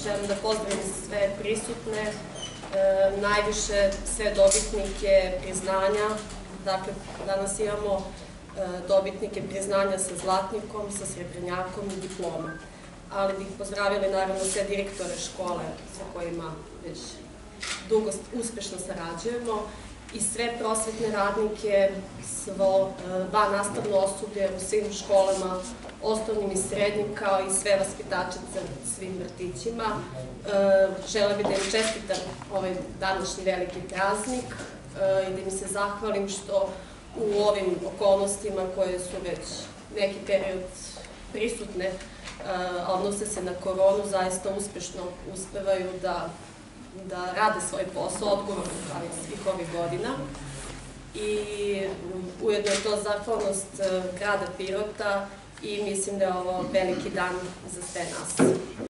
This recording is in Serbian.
želim da pozdravim sve prisutne, najviše sve dobitnike priznanja. Dakle, danas imamo dobitnike priznanja sa zlatnikom, sa srebrnjakom i diplomom. Ali bih pozdravili naravno sve direktore škole sa kojima već dugo uspešno sarađujemo i sve prosvetne radnike, svo vannastavno osoblje u svim školama, osnovnim i srednjim, kao i sve vaspitačice svim vrtićima. Želela bih da im čestitam ovaj današnji veliki praznik i da im se zahvalim što u ovim okolnostima koje su već neki period prisutne, a odnose se na koronu, zaista uspešno uspevaju da rade svoj posao, odgovorno kao i svih ovih godina. I ujedno je to zahvalnost grada Pirota i mislim da je ovo veliki dan za sve nas.